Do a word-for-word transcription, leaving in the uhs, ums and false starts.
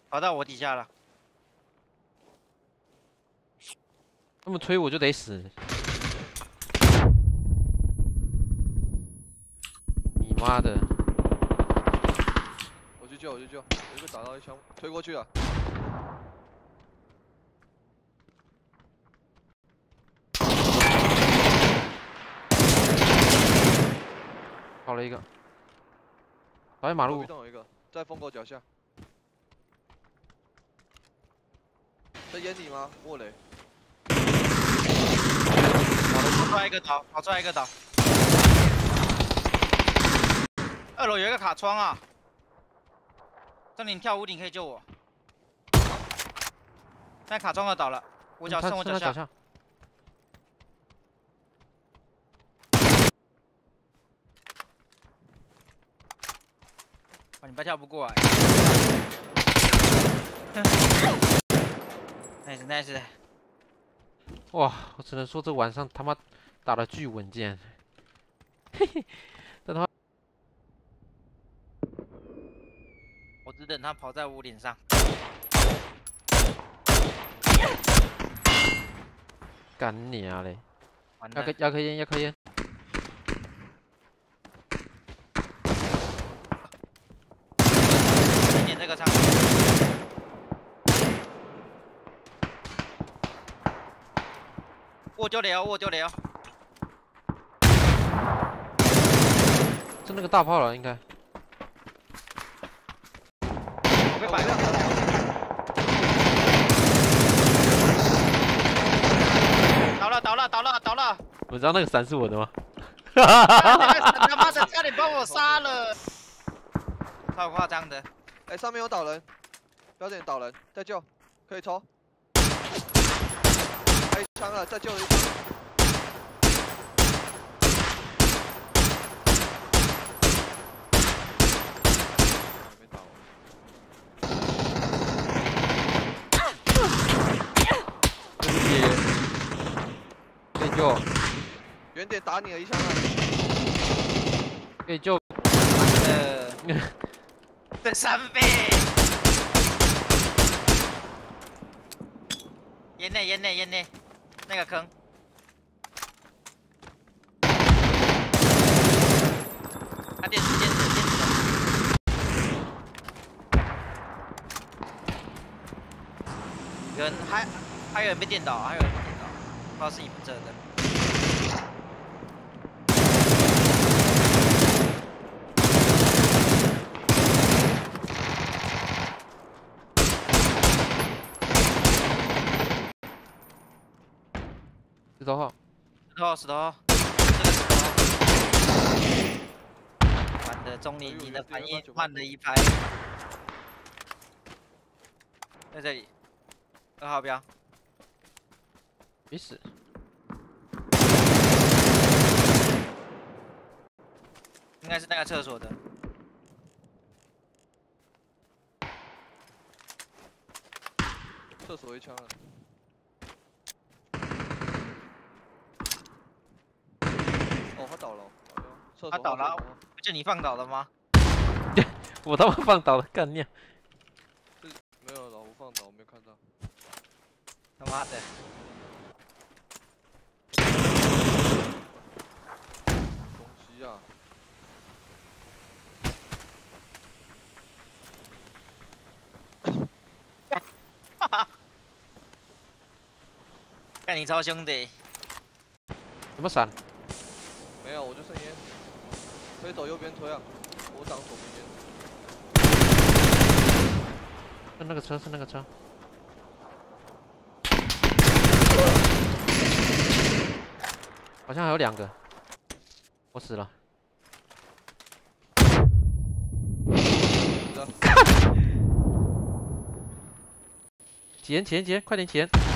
跑到我底下了。 他们推我就得死。你妈的！ 我去救，我去救，有一个打到一枪，推过去了。 跑了一个，跑在马路。 有一个在风口脚下，在烟里吗？莫雷。 跑出来一个倒，跑出来一个倒。二楼有一个卡窗啊，这里你跳屋顶可以救我。那卡窗的倒了，我脚剩我脚下。你不要跳不过来。nice nice。 哇，我只能说这晚上他妈打得巨稳健。嘿嘿，但他妈， 我只等他跑在屋顶上。 干你啊嘞！要颗要颗烟，要颗烟。 点这个枪。我丢雷哦，我丢雷哦。 是那个大炮了，应该。 我被摆了。倒了，倒了，倒了，倒了。 我知道那个伞是我的吗？ 他妈的，差点把我杀了。超夸张的。 哎、欸，上面有倒人，标点倒人，再救，可以抽。还有一枪了，再救一枪。没打我。可以救。 远点打你了一枪了。 可以救。 呃，这三倍。烟内，烟内，烟内，那个坑。他电死，电死，电死了。有人还还有人被电倒，还有人被电倒，不知道是你们这的。 石头号， 石头，石头，这个石头。完的，钟离，你的反应慢了一拍。在这里，二号标。 没死。 应该是那个厕所的。 厕所一枪了。哦，他倒了。 他倒了，不就你放倒了吗？ 我他妈放倒了，干尿！ 没有了，我放倒，我没有看到。 他妈的！ 东西啊！ 哈哈！看你超兄弟！ 什么伞？ 没有，我就剩烟。可以走右边推啊，我挡左边烟。 是那个车，是那个车。好像还有两个。我死了。起烟，起烟，起烟，快点起烟！